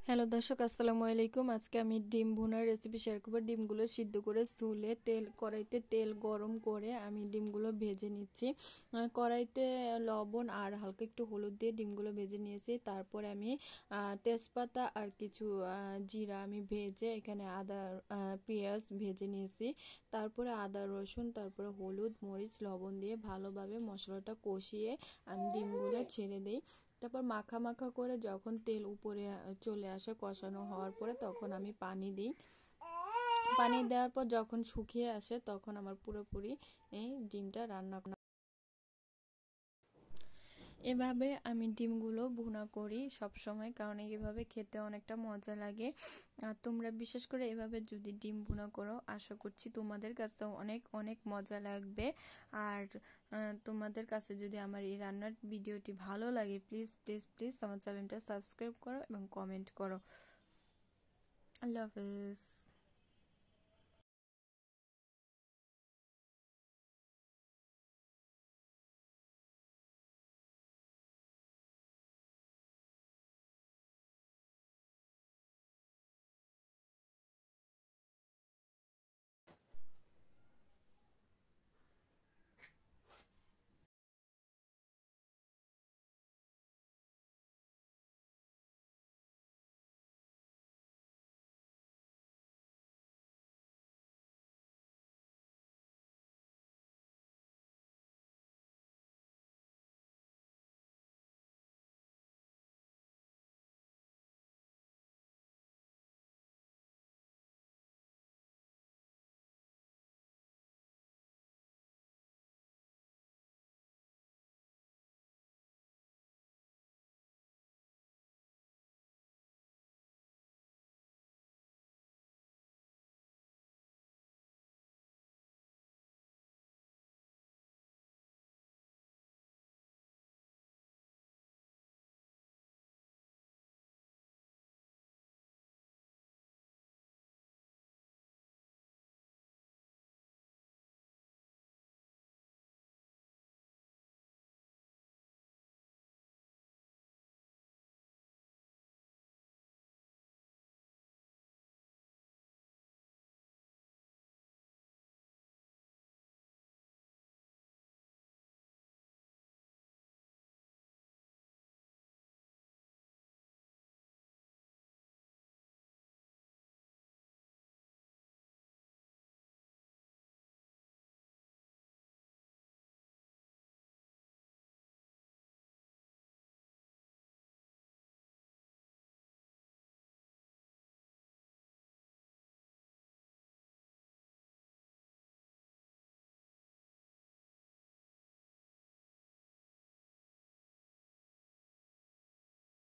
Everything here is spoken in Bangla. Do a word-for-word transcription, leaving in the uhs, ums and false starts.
হ্যালো দর্শক, আসসালামু আলাইকুম। আজকে আমি ডিম ভুনার রেসিপি শেয়ার করব। ডিমগুলো সিদ্ধ করে চুলে তেল কড়াইতে তেল গরম করে আমি ডিমগুলো ভেজে নিচ্ছি। কড়াইতে লবণ আর হালকা একটু হলুদ দিয়ে ডিমগুলো ভেজে নিয়েছি। তারপরে আমি তেজপাতা আর কিছু জিরা আমি ভেজে এখানে আদা পেঁয়াজ ভেজে নিয়েছি। তারপরে আদা রসুন তারপরে হলুদ মরিচ লবণ দিয়ে ভালোভাবে মশলাটা কষিয়ে আমি ডিমগুলো ছেড়ে দিই। তারপর মাখা মাখা করে যখন তেল উপরে চলে আসে কষানো হওয়ার পরে তখন আমি পানি দিই। পানি দেওয়ার পর যখন শুকিয়ে আসে তখন আমার পুরোপুরি এই ডিমটা রান্না এভাবে আমি ডিমগুলো ভুনা করি সব সময়, কারণ এইভাবে খেতে অনেকটা মজা লাগে। আর তোমরা বিশেষ করে এভাবে যদি ডিম ভুনা করো, আশা করছি তোমাদের কাছেও অনেক অনেক মজা লাগবে। আর তোমাদের কাছে যদি আমার এই রান্নার ভিডিওটি ভালো লাগে, প্লিজ প্লিজ প্লিজ আমার চ্যানেলটা সাবস্ক্রাইব করো এবং কমেন্ট করো। আল্লাহ হাফেজ।